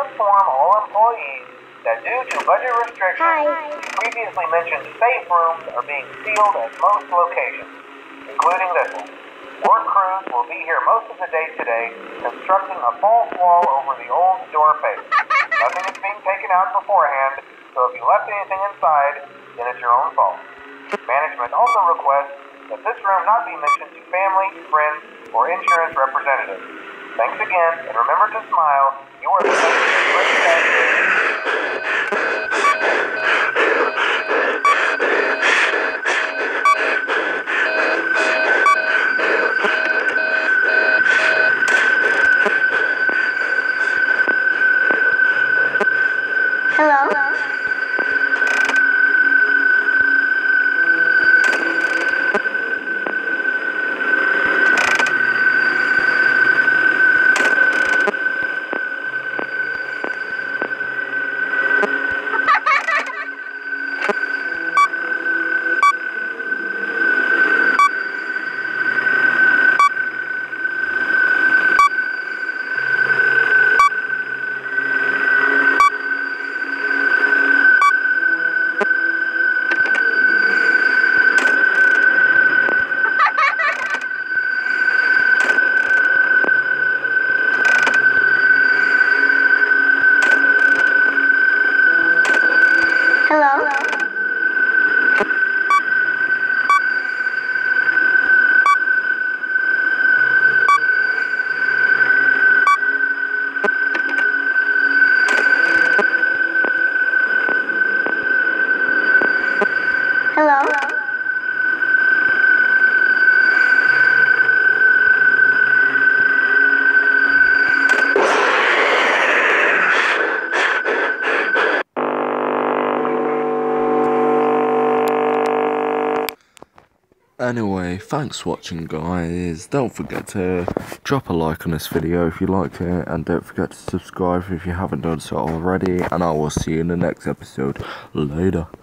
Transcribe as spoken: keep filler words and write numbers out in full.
inform all employees that due to budget restrictions, Hi. previously mentioned safe rooms are being sealed at most locations, including this one. Work crews will be here most of the day today, constructing a false wall over the old door face. Nothing is being taken out beforehand, so if you left anything inside, then it's your own fault. Management also requests that this room not be mentioned to family, friends, or insurance representatives. Thanks again, and remember to smile. You are the best of the great Hello? Hello? Hello? Anyway, thanks for watching, guys. Don't forget to drop a like on this video if you liked it, and don't forget to subscribe if you haven't done so already, and I will see you in the next episode. Later.